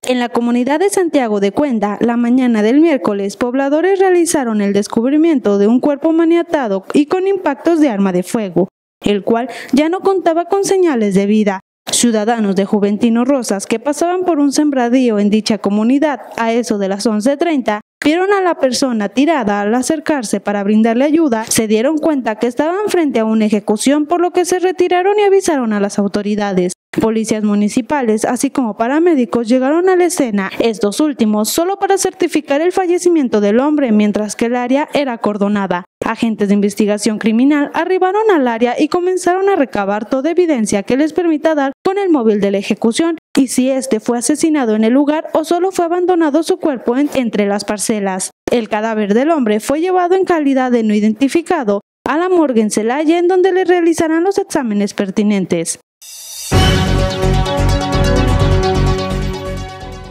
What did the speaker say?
En la comunidad de Santiago de Cuenda, la mañana del miércoles, pobladores realizaron el descubrimiento de un cuerpo maniatado y con impactos de arma de fuego, el cual ya no contaba con señales de vida. Ciudadanos de Juventino Rosas que pasaban por un sembradío en dicha comunidad a eso de las 11:30, vieron a la persona tirada. Al acercarse para brindarle ayuda, se dieron cuenta que estaban frente a una ejecución, por lo que se retiraron y avisaron a las autoridades. Policías municipales, así como paramédicos, llegaron a la escena, estos últimos solo para certificar el fallecimiento del hombre, mientras que el área era acordonada. Agentes de investigación criminal arribaron al área y comenzaron a recabar toda evidencia que les permita dar con el móvil de la ejecución y si este fue asesinado en el lugar o solo fue abandonado su cuerpo entre las parcelas. El cadáver del hombre fue llevado en calidad de no identificado a la morgue en Celaya, en donde le realizarán los exámenes pertinentes.